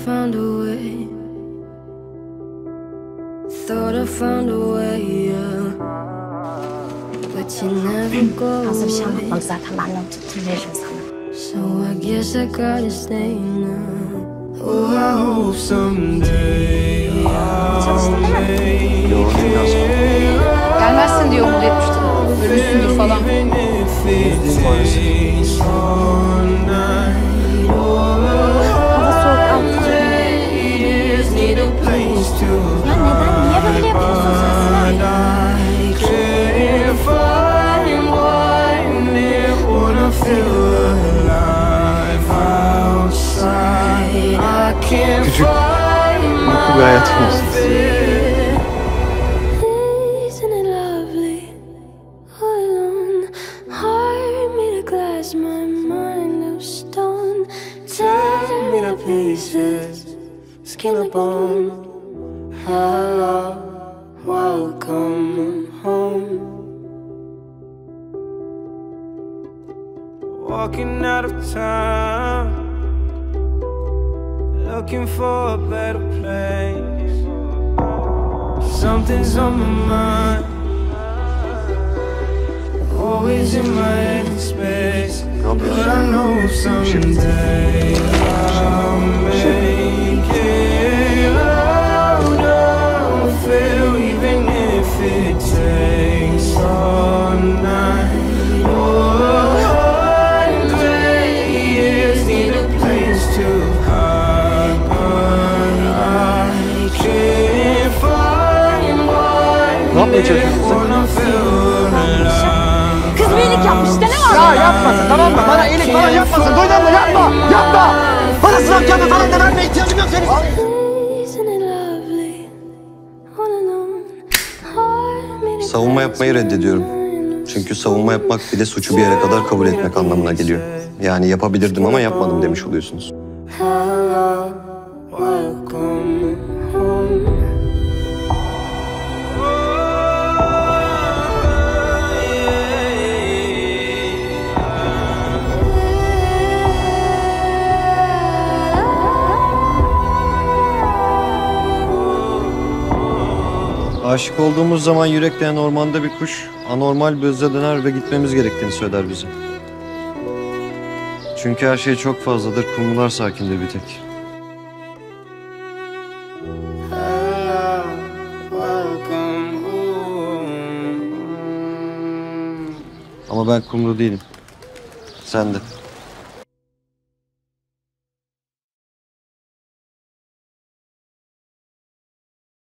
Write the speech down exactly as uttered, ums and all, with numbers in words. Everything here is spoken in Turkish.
found a way. Thought I found a way, yeah. But you never go Nasıl bir şey away. anlatmadı zaten, ben not tuttum veririm sana. So I guess I gotta stay now. Oh, I hope someday Çalıştın değil mi? Yoğun biraz sonra. Gelmezsin diye umut etmiştim. Ölmüşsündür falan. Hava soğuk, altı. Ya neden, niye böyle yapıyorsun sen Sinan? Küçük, mutlu bir hayatım olsun. Isn't it lovely? All alone, heart made of glass, my mind of stone. Tear me to pieces, skin and bone. Hello, welcome home. Walking out of town, looking for a better place. Something's on my mind, always in my head space. But I know someday I'll make it out of here, even if it takes all night. Oh, hundred years need a place to hide, but I can't find one. Ne yapmaya çalışıyorsun sen? Wanna feel alive. Kız bir iyilik yapmış, işte ne var? Ya yapmasın, tamam mı? Bana iyilik falan yapmasın. Duydun mu? Yapma! Yapma! Bana sınav kağıdı falan da vermeye ihtiyacım yok senin. Isn't it lovely? All alone, heart made of Savunma yapmayı reddediyorum. Çünkü savunma yapmak bile suçu bir yere kadar kabul etmek anlamına geliyor. Yani yapabilirdim ama yapmadım demiş oluyorsunuz. hello, welcome home. Aşık olduğumuz zaman yürekleyen ormanda bir kuş anormal bir hızla döner ve gitmemiz gerektiğini söyler bize. Çünkü her şey çok fazladır, kumrular sakindir bir tek. Hello, welcome home. Ama ben kumru değilim. Sen de.